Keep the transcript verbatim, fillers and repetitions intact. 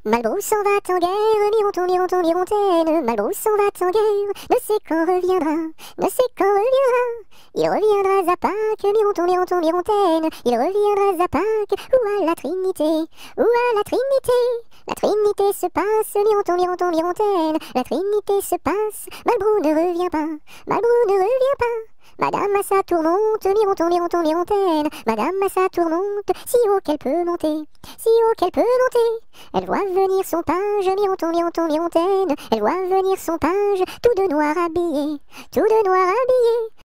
Malbrou s'en va en guerre, mironton, mironton, mirontaine. Malbrou s'en va en guerre, ne sait quand reviendra, ne sait quand reviendra. Il reviendra à Pâques, mironton, mironton, mirontaine. Il reviendra à Pâques, ou à la Trinité, ou à la Trinité. La Trinité se passe, mironton, mironton, mirontaine. La Trinité se passe, Malbrou ne revient pas, Malbrou ne revient pas. Madame à sa tourmente, mironton, mironton, mirontaine. Madame à sa tourmente, si haut qu'elle peut monter, si haut qu'elle peut monter. Elle voit venir son page, mironton, mironton, mirontaine. Elle voit venir son page, tout de noir habillé, tout de noir habillé.